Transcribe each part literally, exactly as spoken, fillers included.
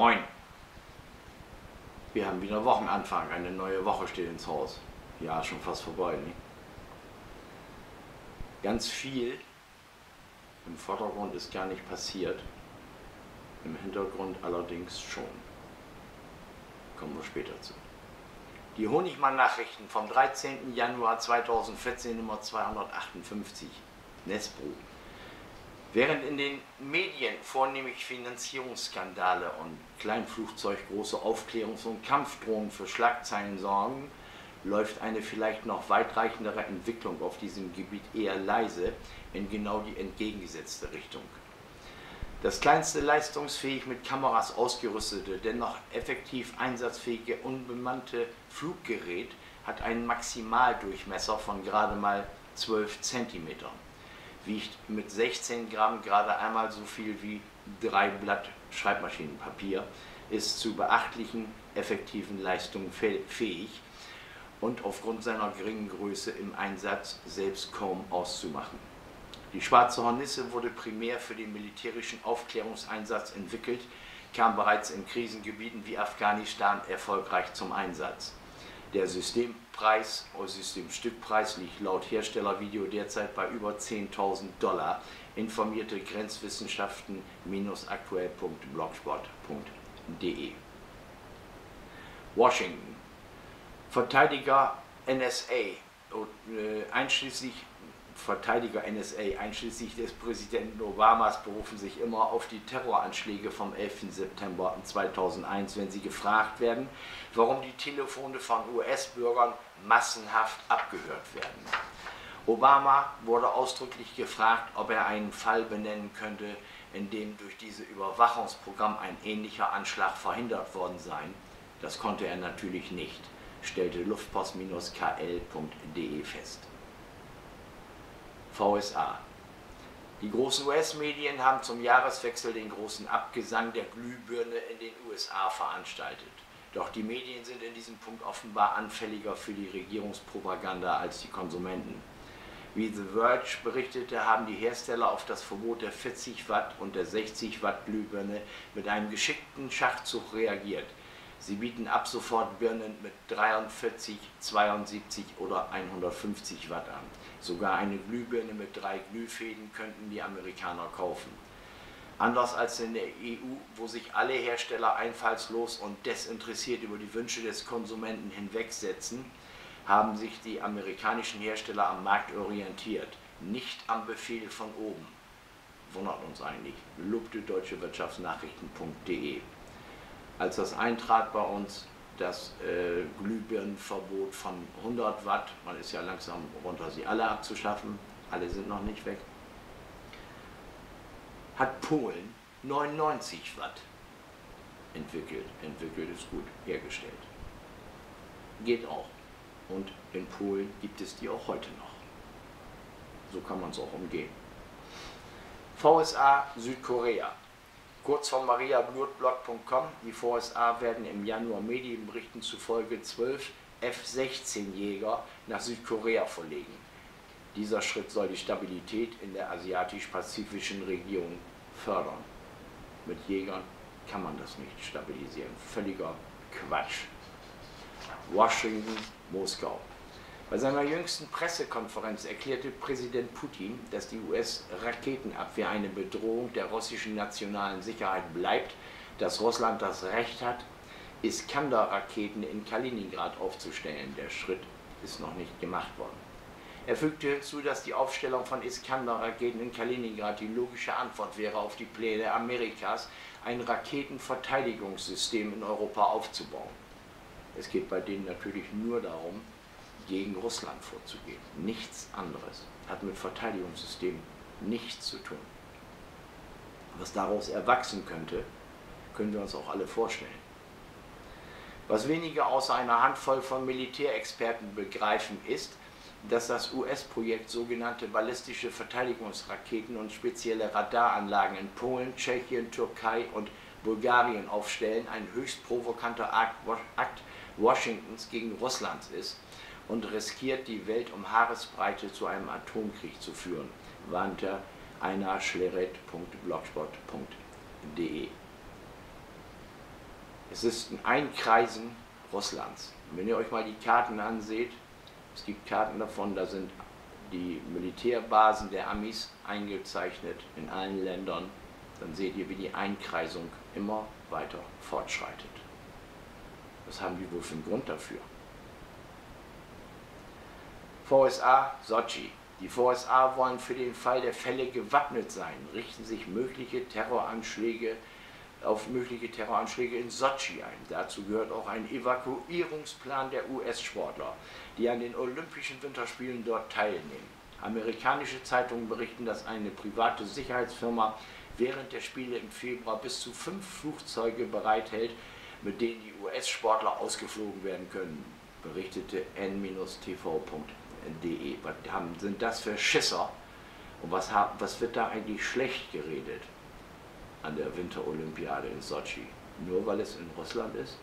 Moin! Wir haben wieder Wochenanfang, eine neue Woche steht ins Haus. Ja, schon fast vorbei, ne? Ganz viel im Vordergrund ist gar nicht passiert, im Hintergrund allerdings schon. Kommen wir später zu. Die Honigmann-Nachrichten vom dreizehnten Januar zweitausendvierzehn, Nummer zweihundertachtundfünfzig, Nesbro. Während in den Medien vornehmlich Finanzierungsskandale und Kleinflugzeug große Aufklärungs- und Kampfdrohungen für Schlagzeilen sorgen, läuft eine vielleicht noch weitreichendere Entwicklung auf diesem Gebiet eher leise in genau die entgegengesetzte Richtung. Das kleinste leistungsfähig mit Kameras ausgerüstete, dennoch effektiv einsatzfähige unbemannte Fluggerät hat einen Maximaldurchmesser von gerade mal zwölf Zentimetern. Wiegt mit sechzehn Gramm gerade einmal so viel wie drei Blatt Schreibmaschinenpapier, ist zu beachtlichen effektiven Leistungen fähig und aufgrund seiner geringen Größe im Einsatz selbst kaum auszumachen. Die Schwarze Hornisse wurde primär für den militärischen Aufklärungseinsatz entwickelt, kam bereits in Krisengebieten wie Afghanistan erfolgreich zum Einsatz. Der Systempreis oder Systemstückpreis liegt laut Herstellervideo derzeit bei über zehntausend Dollar, informierte Grenzwissenschaften aktuell punkt blogspot punkt de. Washington. Verteidiger N S A, äh, einschließlich Verteidiger N S A, einschließlich des Präsidenten Obamas, berufen sich immer auf die Terroranschläge vom elften September zweitausendeins, wenn sie gefragt werden, warum die Telefone von U S-Bürgern massenhaft abgehört werden. Obama wurde ausdrücklich gefragt, ob er einen Fall benennen könnte, in dem durch dieses Überwachungsprogramm ein ähnlicher Anschlag verhindert worden sei. Das konnte er natürlich nicht, stellte luftpost K L punkt de fest. V S A. Die großen U S-Medien haben zum Jahreswechsel den großen Abgesang der Glühbirne in den U S A veranstaltet. Doch die Medien sind in diesem Punkt offenbar anfälliger für die Regierungspropaganda als die Konsumenten. Wie The Verge berichtete, haben die Hersteller auf das Verbot der vierzig Watt und der sechzig Watt Glühbirne mit einem geschickten Schachzug reagiert. Sie bieten ab sofort Birnen mit dreiundvierzig, zweiundsiebzig oder hundertfünfzig Watt an. Sogar eine Glühbirne mit drei Glühfäden könnten die Amerikaner kaufen. Anders als in der E U, wo sich alle Hersteller einfallslos und desinteressiert über die Wünsche des Konsumenten hinwegsetzen, haben sich die amerikanischen Hersteller am Markt orientiert, nicht am Befehl von oben. Wundert uns eigentlich, lobte deutsche Wirtschaftsnachrichten punkt de. Als das eintrat bei uns, das äh, Glühbirnenverbot von hundert Watt, man ist ja langsam runter, sie alle abzuschaffen, alle sind noch nicht weg, hat Polen neunundneunzig Watt entwickelt. Entwickelt ist gut, hergestellt. Geht auch. Und in Polen gibt es die auch heute noch. So kann man es auch umgehen. V S A, Südkorea. Kurz von maria blutblog punkt com, die V S A werden im Januar Medienberichten zufolge zwölf F sechzehn Jäger nach Südkorea verlegen. Dieser Schritt soll die Stabilität in der asiatisch-pazifischen Region fördern. Mit Jägern kann man das nicht stabilisieren. Völliger Quatsch. Washington, Moskau. Bei seiner jüngsten Pressekonferenz erklärte Präsident Putin, dass die U S-Raketenabwehr eine Bedrohung der russischen nationalen Sicherheit bleibt, dass Russland das Recht hat, Iskander-Raketen in Kaliningrad aufzustellen. Der Schritt ist noch nicht gemacht worden. Er fügte hinzu, dass die Aufstellung von Iskander-Raketen in Kaliningrad die logische Antwort wäre auf die Pläne Amerikas, ein Raketenverteidigungssystem in Europa aufzubauen. Es geht bei denen natürlich nur darum, gegen Russland vorzugehen. Nichts anderes. Hat mit Verteidigungssystemen nichts zu tun. Was daraus erwachsen könnte, können wir uns auch alle vorstellen. Was wenige außer einer Handvoll von Militärexperten begreifen, ist, dass das U S-Projekt sogenannte ballistische Verteidigungsraketen und spezielle Radaranlagen in Polen, Tschechien, Türkei und Bulgarien aufstellen, ein höchst provokanter Akt Washingtons gegen Russland ist und riskiert, die Welt um Haaresbreite zu einem Atomkrieg zu führen, warnte einer schleret punkt blogspot punkt de. Es ist ein Einkreisen Russlands. Und wenn ihr euch mal die Karten anseht, es gibt Karten davon, da sind die Militärbasen der Amis eingezeichnet in allen Ländern, dann seht ihr, wie die Einkreisung immer weiter fortschreitet. Was haben die wohl für einen Grund dafür? V S A, Sotschi. Die V S A wollen für den Fall der Fälle gewappnet sein, richten sich mögliche Terroranschläge auf mögliche Terroranschläge in Sotschi ein. Dazu gehört auch ein Evakuierungsplan der U S-Sportler, die an den Olympischen Winterspielen dort teilnehmen. Amerikanische Zeitungen berichten, dass eine private Sicherheitsfirma während der Spiele im Februar bis zu fünf Flugzeuge bereithält, mit denen die U S-Sportler ausgeflogen werden können, berichtete n T V punkt de. Was haben, sind das für Schisser? Und was, was wird da eigentlich schlecht geredet an der Winterolympiade in Sotschi? Nur weil es in Russland ist?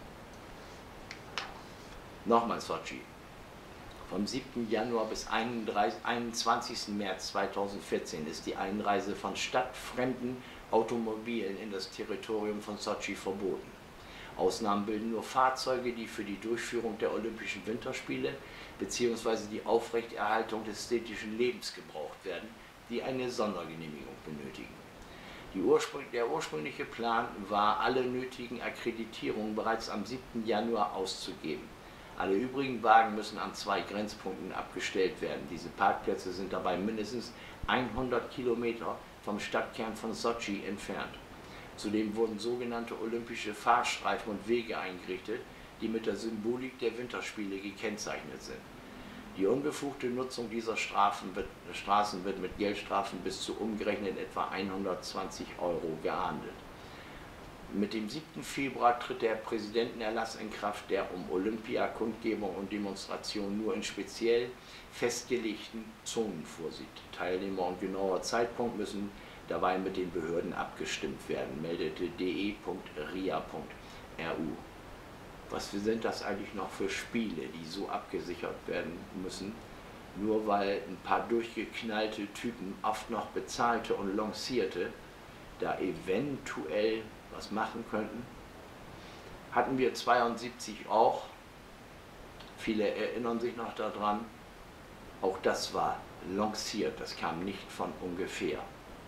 Nochmal Sotschi. Vom siebten Januar bis einundzwanzigsten März zweitausendvierzehn ist die Einreise von stadtfremden Automobilen in das Territorium von Sotschi verboten. Ausnahmen bilden nur Fahrzeuge, die für die Durchführung der Olympischen Winterspiele bzw. die Aufrechterhaltung des städtischen Lebens gebraucht werden, die eine Sondergenehmigung benötigen. Die Urspr- der ursprüngliche Plan war, alle nötigen Akkreditierungen bereits am siebten Januar auszugeben. Alle übrigen Wagen müssen an zwei Grenzpunkten abgestellt werden. Diese Parkplätze sind dabei mindestens hundert Kilometer vom Stadtkern von Sotschi entfernt. Zudem wurden sogenannte olympische Fahrstreifen und Wege eingerichtet, die mit der Symbolik der Winterspiele gekennzeichnet sind. Die unbefugte Nutzung dieser Strafen wird, Straßen wird mit Geldstrafen bis zu umgerechnet etwa hundertzwanzig Euro geahndet. Mit dem siebten Februar tritt der Präsidentenerlass in Kraft, der um Olympia-Kundgebung und Demonstration nur in speziell festgelegten Zonen vorsieht. Teilnehmer und genauer Zeitpunkt müssen dabei mit den Behörden abgestimmt werden, meldete de punkt ria punkt ru. Was sind das eigentlich noch für Spiele, die so abgesichert werden müssen, nur weil ein paar durchgeknallte Typen, oft noch bezahlte und lancierte, da eventuell was machen könnten? Hatten wir zweiundsiebzig auch, viele erinnern sich noch daran, auch das war lanciert, das kam nicht von ungefähr.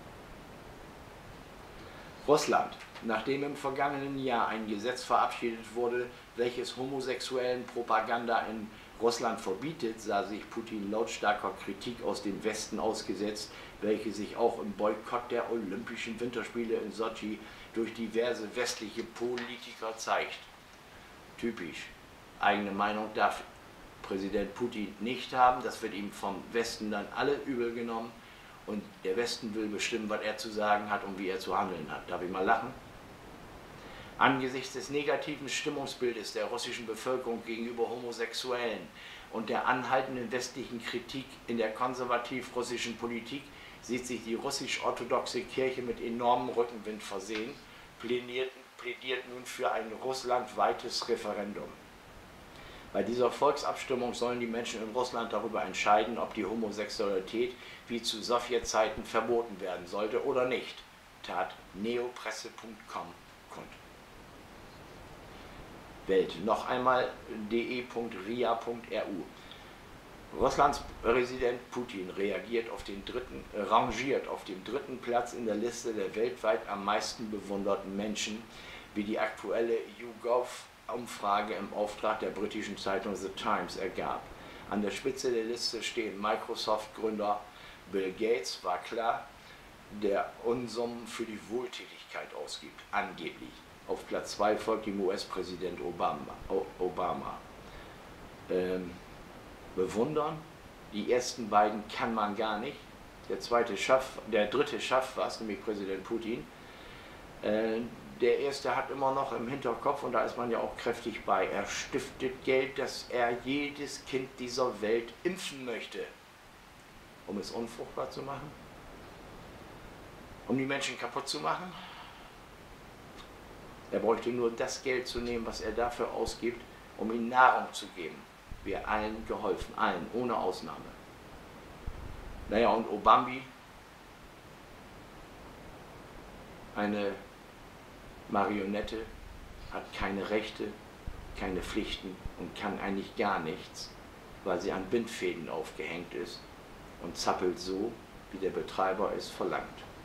Russland. Nachdem im vergangenen Jahr ein Gesetz verabschiedet wurde, welches homosexuellen Propaganda in Russland verbietet, sah sich Putin lautstarker Kritik aus dem Westen ausgesetzt, welche sich auch im Boykott der Olympischen Winterspiele in Sotschi durch diverse westliche Politiker zeigt. Typisch. Eigene Meinung darf Präsident Putin nicht haben, das wird ihm vom Westen dann alle übel genommen. Und der Westen will bestimmen, was er zu sagen hat und wie er zu handeln hat. Darf ich mal lachen? Angesichts des negativen Stimmungsbildes der russischen Bevölkerung gegenüber Homosexuellen und der anhaltenden westlichen Kritik in der konservativ-russischen Politik sieht sich die russisch-orthodoxe Kirche mit enormem Rückenwind versehen, plädiert, plädiert nun für ein russlandweites Referendum. Bei dieser Volksabstimmung sollen die Menschen in Russland darüber entscheiden, ob die Homosexualität wie zu Sowjetzeiten verboten werden sollte oder nicht, tat neopresse punkt com kund. Welt. Noch einmal de punkt ria punkt ru. Russlands Präsident Putin reagiert auf den dritten, äh, rangiert auf dem dritten Platz in der Liste der weltweit am meisten bewunderten Menschen, wie die aktuelle YouGov-Umfrage im Auftrag der britischen Zeitung The Times ergab. An der Spitze der Liste stehen Microsoft-Gründer Bill Gates, war klar, der Unsummen für die Wohltätigkeit ausgibt, angeblich. Auf Platz zwei folgt dem U S-Präsident Obama. Obama. Ähm, bewundern, die ersten beiden kann man gar nicht. Der, zweite schafft, der dritte schafft was, nämlich Präsident Putin. Äh, der erste hat immer noch im Hinterkopf, und da ist man ja auch kräftig bei, er stiftet Geld, dass er jedes Kind dieser Welt impfen möchte. Um es unfruchtbar zu machen? Um die Menschen kaputt zu machen? Er bräuchte nur das Geld zu nehmen, was er dafür ausgibt, um ihnen Nahrung zu geben. Wir allen geholfen, allen, ohne Ausnahme. Naja, und Obambi, eine Marionette, hat keine Rechte, keine Pflichten und kann eigentlich gar nichts, weil sie an Bindfäden aufgehängt ist und zappelt so, wie der Betreiber es verlangt.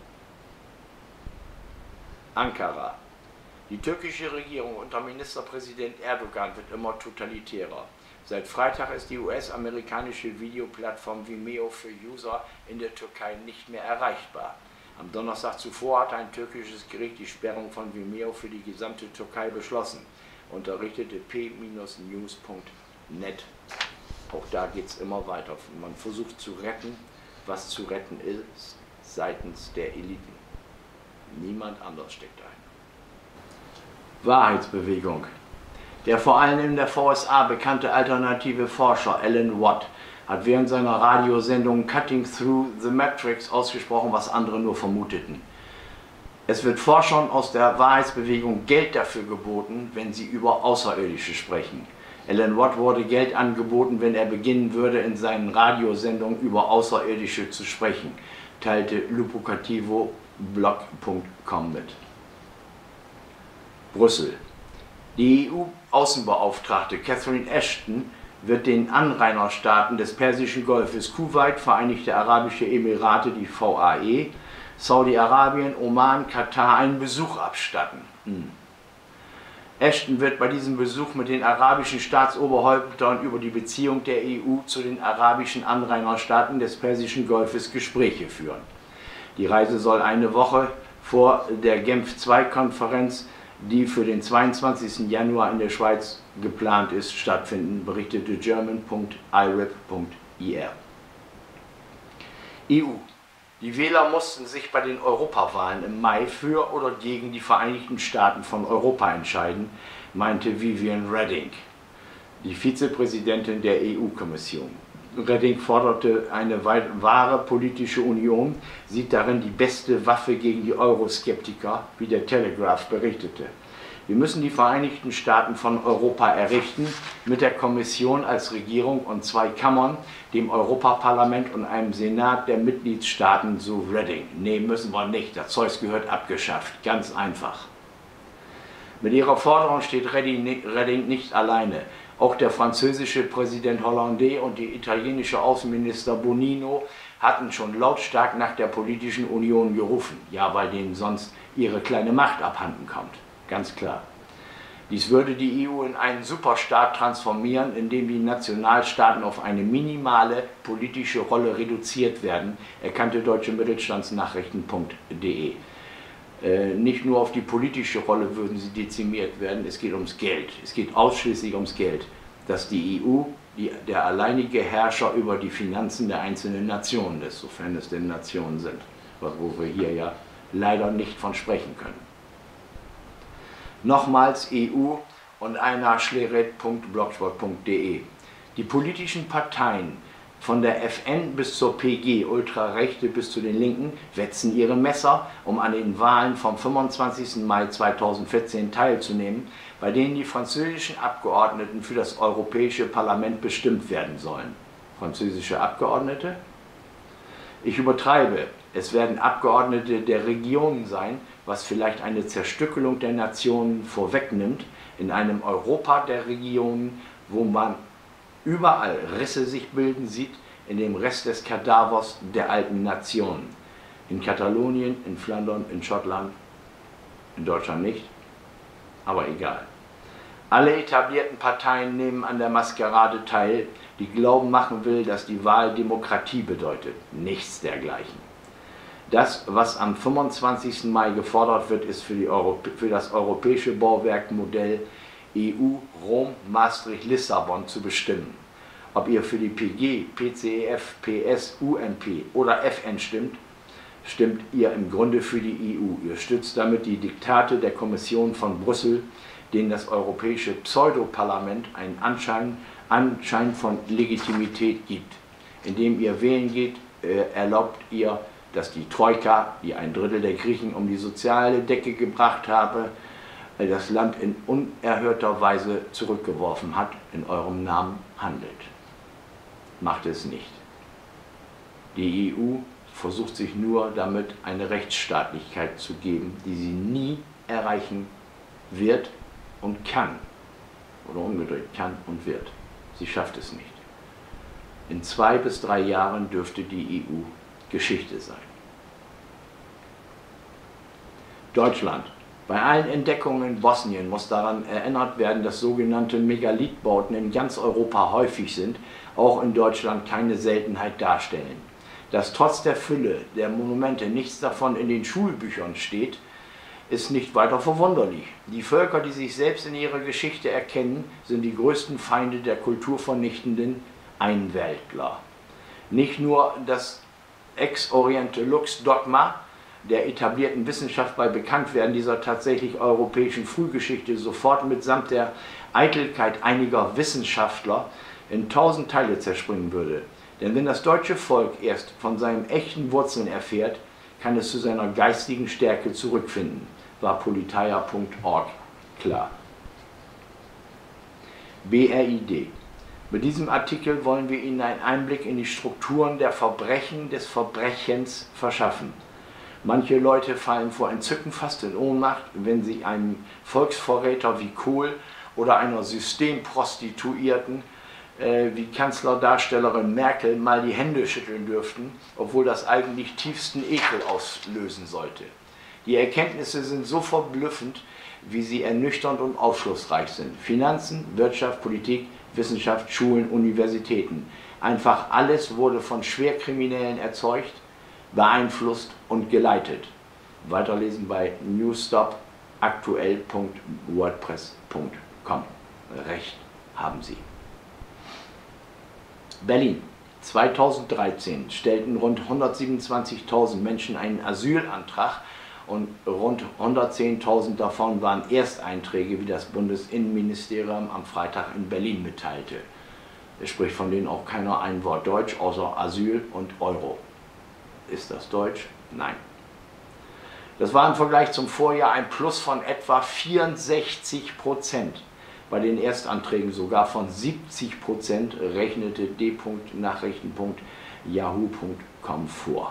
Ankara. Die türkische Regierung unter Ministerpräsident Erdogan wird immer totalitärer. Seit Freitag ist die U S-amerikanische Videoplattform Vimeo für User in der Türkei nicht mehr erreichbar. Am Donnerstag zuvor hatte ein türkisches Gericht die Sperrung von Vimeo für die gesamte Türkei beschlossen, unterrichtete p news punkt net. Auch da geht es immer weiter. Man versucht zu retten, was zu retten ist, seitens der Eliten. Niemand anders steckt ein. Wahrheitsbewegung. Der vor allem in der V S A bekannte alternative Forscher Alan Watt hat während seiner Radiosendung Cutting Through the Matrix ausgesprochen, was andere nur vermuteten. Es wird Forschern aus der Wahrheitsbewegung Geld dafür geboten, wenn sie über Außerirdische sprechen. Alan Watt wurde Geld angeboten, wenn er beginnen würde, in seinen Radiosendungen über Außerirdische zu sprechen, teilte Lupocativo blog punkt com mit. Brüssel. Die E U-Außenbeauftragte Catherine Ashton wird den Anrainerstaaten des Persischen Golfes Kuwait, Vereinigte Arabische Emirate, die V A E, Saudi-Arabien, Oman, Katar einen Besuch abstatten. Hm. Ashton wird bei diesem Besuch mit den arabischen Staatsoberhäuptern über die Beziehung der E U zu den arabischen Anrainerstaaten des Persischen Golfes Gespräche führen. Die Reise soll eine Woche vor der Genf zwei Konferenz, die für den zweiundzwanzigsten Januar in der Schweiz geplant ist, stattfinden, berichtete german punkt i r i p punkt i r. E U. Die Wähler mussten sich bei den Europawahlen im Mai für oder gegen die Vereinigten Staaten von Europa entscheiden, meinte Viviane Reding, die Vizepräsidentin der E U-Kommission. Reding forderte eine wahre politische Union, sieht darin die beste Waffe gegen die Euroskeptiker, wie der Telegraph berichtete. Wir müssen die Vereinigten Staaten von Europa errichten, mit der Kommission als Regierung und zwei Kammern, dem Europaparlament und einem Senat der Mitgliedstaaten, so Reding. Nee, müssen wir nicht, das Zeug gehört abgeschafft, ganz einfach. Mit ihrer Forderung steht Reding nicht alleine. Auch der französische Präsident Hollande und die italienische Außenminister Bonino hatten schon lautstark nach der politischen Union gerufen, ja, weil denen sonst ihre kleine Macht abhanden kommt. Ganz klar. Dies würde die E U in einen Superstaat transformieren, in dem die Nationalstaaten auf eine minimale politische Rolle reduziert werden, erkannte deutsche Mittelstandsnachrichten punkt de. Äh, nicht nur auf die politische Rolle würden sie dezimiert werden, es geht ums Geld. Es geht ausschließlich ums Geld, dass die E U die, der alleinige Herrscher über die Finanzen der einzelnen Nationen ist, sofern es denn Nationen sind, wo wir hier ja leider nicht von sprechen können. Nochmals E U und einer schleret punkt blogspot punkt de. Die politischen Parteien von der F N bis zur P G, Ultrarechte bis zu den Linken, wetzen ihre Messer, um an den Wahlen vom fünfundzwanzigsten Mai zweitausendvierzehn teilzunehmen, bei denen die französischen Abgeordneten für das Europäische Parlament bestimmt werden sollen. Französische Abgeordnete? Ich übertreibe, es werden Abgeordnete der Regionen sein, was vielleicht eine Zerstückelung der Nationen vorwegnimmt, in einem Europa der Regionen, wo man überall Risse sich bilden sieht, in dem Rest des Kadavers der alten Nationen. In Katalonien, in Flandern, in Schottland, in Deutschland nicht, aber egal. Alle etablierten Parteien nehmen an der Maskerade teil, die Glauben machen will, dass die Wahl Demokratie bedeutet. Nichts dergleichen. Das, was am fünfundzwanzigsten Mai gefordert wird, ist für, die Europä für das europäische Bauwerkmodell E U, Rom, Maastricht, Lissabon zu bestimmen. Ob ihr für die P G, P C E F, P S, U M P oder F N stimmt, stimmt ihr im Grunde für die E U. Ihr stützt damit die Diktate der Kommission von Brüssel, denen das europäische Pseudoparlament einen Anschein, Anschein von Legitimität gibt. Indem ihr wählen geht, äh, erlaubt ihr, dass die Troika, die ein Drittel der Griechen um die soziale Decke gebracht habe, das Land in unerhörter Weise zurückgeworfen hat, in eurem Namen handelt. Macht es nicht. Die E U versucht sich nur damit eine Rechtsstaatlichkeit zu geben, die sie nie erreichen wird, und kann, oder umgedreht, kann und wird. Sie schafft es nicht. In zwei bis drei Jahren dürfte die E U Geschichte sein. Deutschland. Bei allen Entdeckungen in Bosnien muss daran erinnert werden, dass sogenannte Megalithbauten in ganz Europa häufig sind, auch in Deutschland keine Seltenheit darstellen. Dass trotz der Fülle der Monumente nichts davon in den Schulbüchern steht, ist nicht weiter verwunderlich. Die Völker, die sich selbst in ihrer Geschichte erkennen, sind die größten Feinde der kulturvernichtenden Einweltler. Nicht nur das Ex Oriente Lux Dogma der etablierten Wissenschaft bei Bekanntwerden dieser tatsächlich europäischen Frühgeschichte sofort mitsamt der Eitelkeit einiger Wissenschaftler in tausend Teile zerspringen würde. Denn wenn das deutsche Volk erst von seinen echten Wurzeln erfährt, kann es zu seiner geistigen Stärke zurückfinden, war politeia punkt org klar. B R I D. Mit diesem Artikel wollen wir Ihnen einen Einblick in die Strukturen der Verbrechen des Verbrechens verschaffen. Manche Leute fallen vor Entzücken fast in Ohnmacht, wenn sie einem Volksverräter wie Kohl oder einer Systemprostituierten äh, wie Kanzlerdarstellerin Merkel mal die Hände schütteln dürften, obwohl das eigentlich tiefsten Ekel auslösen sollte. Die Erkenntnisse sind so verblüffend, wie sie ernüchternd und aufschlussreich sind. Finanzen, Wirtschaft, Politik, Wissenschaft, Schulen, Universitäten. Einfach alles wurde von Schwerkriminellen erzeugt, beeinflusst und geleitet. Weiterlesen bei newsstop aktuell punkt wordpress punkt com. Recht haben Sie. Berlin. zweitausenddreizehn stellten rund hundertsiebenundzwanzigtausend Menschen einen Asylantrag und rund hundertzehntausend davon waren Ersteinträge, wie das Bundesinnenministerium am Freitag in Berlin mitteilte. Es spricht von denen auch keiner ein Wort Deutsch, außer Asyl und Euro. Ist das Deutsch? Nein. Das war im Vergleich zum Vorjahr ein Plus von etwa vierundsechzig Prozent. Bei den Erstanträgen sogar von siebzig Prozent, rechnete d nachrichten punkt yahoo punkt com vor.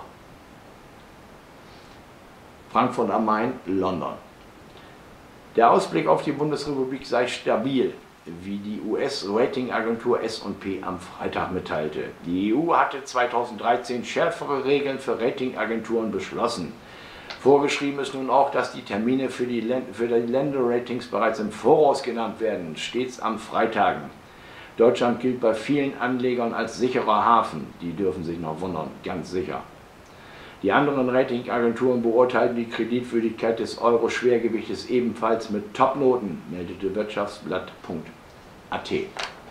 Frankfurt am Main, London. Der Ausblick auf die Bundesrepublik sei stabil, wie die U S-Ratingagentur S und P am Freitag mitteilte. Die E U hatte zweitausenddreizehn schärfere Regeln für Ratingagenturen beschlossen. Vorgeschrieben ist nun auch, dass die Termine für die, für die Länderratings bereits im Voraus genannt werden, stets am Freitagen. Deutschland gilt bei vielen Anlegern als sicherer Hafen. Die dürfen sich noch wundern, ganz sicher. Die anderen Ratingagenturen beurteilten die Kreditwürdigkeit des Euro-Schwergewichtes ebenfalls mit Topnoten, meldete wirtschaftsblatt punkt a t.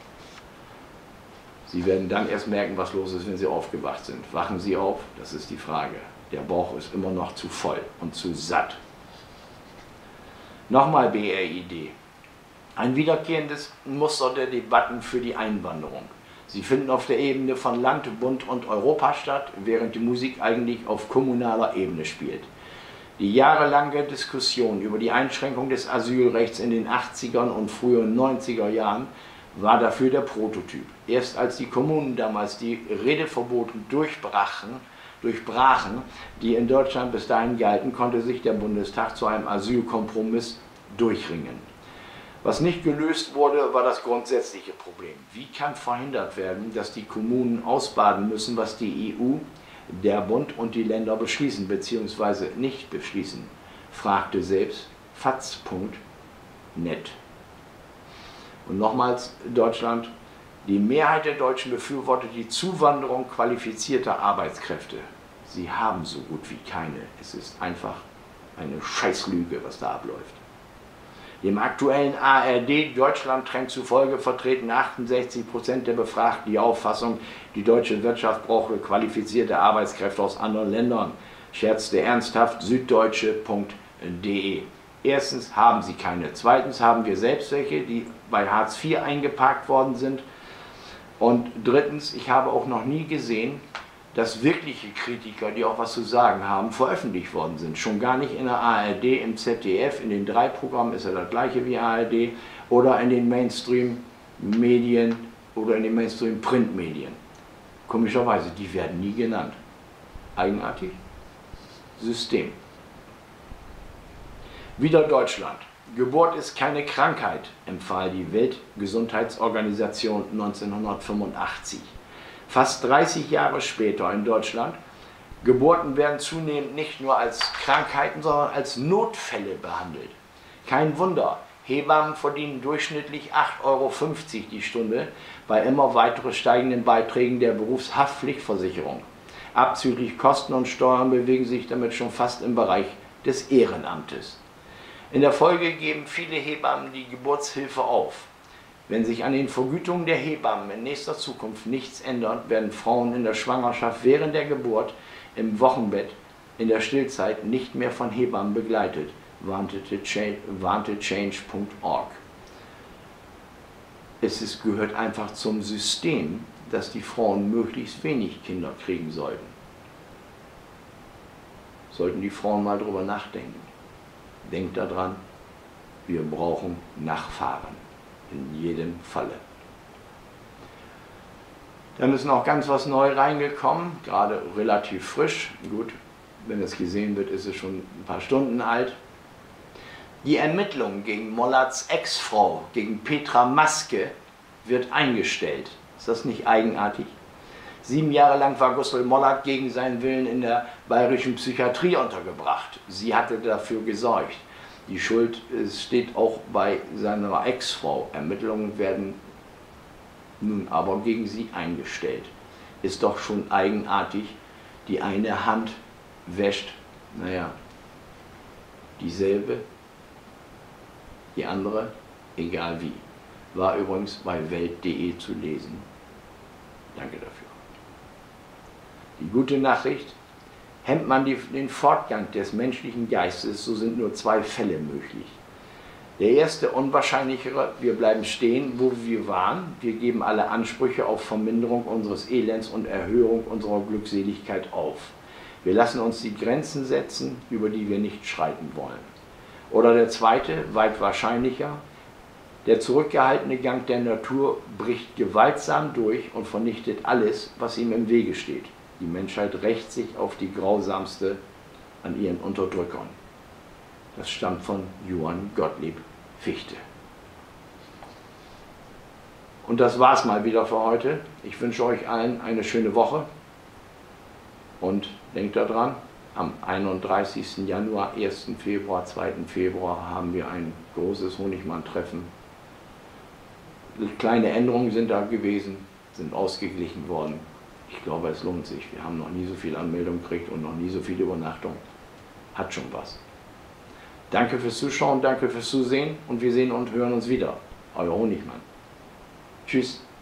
Sie werden dann erst merken, was los ist, wenn Sie aufgewacht sind. Wachen Sie auf? Das ist die Frage. Der Bauch ist immer noch zu voll und zu satt. Nochmal B R I D. Ein wiederkehrendes Muster der Debatten für die Einwanderung. Sie finden auf der Ebene von Land, Bund und Europa statt, während die Musik eigentlich auf kommunaler Ebene spielt. Die jahrelange Diskussion über die Einschränkung des Asylrechts in den achtzigern und frühen neunziger Jahren war dafür der Prototyp. Erst als die Kommunen damals die Redeverbote durchbrachen, durchbrachen, die in Deutschland bis dahin galten, konnte sich der Bundestag zu einem Asylkompromiss durchringen. Was nicht gelöst wurde, war das grundsätzliche Problem. Wie kann verhindert werden, dass die Kommunen ausbaden müssen, was die E U, der Bund und die Länder beschließen bzw. nicht beschließen, fragte selbst faz punkt net. Und nochmals Deutschland, die Mehrheit der Deutschen befürwortet die Zuwanderung qualifizierter Arbeitskräfte. Sie haben so gut wie keine. Es ist einfach eine Scheißlüge, was da abläuft. Dem aktuellen A R D-Deutschland-Trend zufolge vertreten achtundsechzig Prozent der Befragten die Auffassung, die deutsche Wirtschaft brauche qualifizierte Arbeitskräfte aus anderen Ländern, scherzte ernsthaft süddeutsche punkt de. Erstens haben sie keine, zweitens haben wir selbst welche, die bei Hartz vier eingeparkt worden sind, und drittens, ich habe auch noch nie gesehen, dass wirkliche Kritiker, die auch was zu sagen haben, veröffentlicht worden sind. Schon gar nicht in der A R D, im Z D F, in den drei Programmen ist ja das gleiche wie A R D, oder in den Mainstream-Medien oder in den Mainstream-Printmedien. Komischerweise, die werden nie genannt. Eigenartig? System. Wieder Deutschland. Geburt ist keine Krankheit, empfahl die Weltgesundheitsorganisation neunzehnhundertfünfundachtzig. Fast dreißig Jahre später in Deutschland, Geburten werden zunehmend nicht nur als Krankheiten, sondern als Notfälle behandelt. Kein Wunder, Hebammen verdienen durchschnittlich acht Euro fünfzig die Stunde bei immer weiter steigenden Beiträgen der Berufshaftpflichtversicherung. Abzüglich Kosten und Steuern bewegen sich damit schon fast im Bereich des Ehrenamtes. In der Folge geben viele Hebammen die Geburtshilfe auf. Wenn sich an den Vergütungen der Hebammen in nächster Zukunft nichts ändert, werden Frauen in der Schwangerschaft, während der Geburt, im Wochenbett, in der Stillzeit nicht mehr von Hebammen begleitet, warnte change punkt org. Es ist, gehört einfach zum System, dass die Frauen möglichst wenig Kinder kriegen sollten. Sollten die Frauen mal drüber nachdenken. Denkt daran, wir brauchen Nachfahren, in jedem Falle. Dann ist noch ganz was neu reingekommen, gerade relativ frisch. Gut, wenn es gesehen wird, ist es schon ein paar Stunden alt. Die Ermittlung gegen Mollerts Ex-Frau, gegen Petra Maske, wird eingestellt. Ist das nicht eigenartig? Sieben Jahre lang war Gustl Mollert gegen seinen Willen in der bayerischen Psychiatrie untergebracht. Sie hatte dafür gesorgt. Die Schuld steht auch bei seiner Ex-Frau. Ermittlungen werden nun aber gegen sie eingestellt. Ist doch schon eigenartig, die eine Hand wäscht, naja, dieselbe, die andere, egal wie. War übrigens bei welt punkt de zu lesen. Danke dafür. Die gute Nachricht: Hemmt man die, den Fortgang des menschlichen Geistes, so sind nur zwei Fälle möglich. Der erste, unwahrscheinlichere: Wir bleiben stehen, wo wir waren. Wir geben alle Ansprüche auf Verminderung unseres Elends und Erhöhung unserer Glückseligkeit auf. Wir lassen uns die Grenzen setzen, über die wir nicht schreiten wollen. Oder der zweite, weit wahrscheinlicher: Der zurückgehaltene Gang der Natur bricht gewaltsam durch und vernichtet alles, was ihm im Wege steht. Die Menschheit rächt sich auf die grausamste an ihren Unterdrückern. Das stammt von Johann Gottlieb Fichte. Und das war's mal wieder für heute. Ich wünsche euch allen eine schöne Woche und denkt daran, am einunddreißigsten Januar, ersten Februar, zweiten Februar haben wir ein großes Honigmann-Treffen. Kleine Änderungen sind da gewesen, sind ausgeglichen worden. Ich glaube, es lohnt sich. Wir haben noch nie so viele Anmeldungen gekriegt und noch nie so viele Übernachtungen. Hat schon was. Danke fürs Zuschauen, danke fürs Zusehen und wir sehen und hören uns wieder. Euer Honigmann. Tschüss.